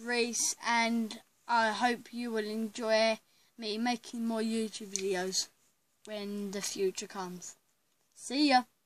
Reese, and I hope you will enjoy me making more YouTube videos when the future comes. See ya!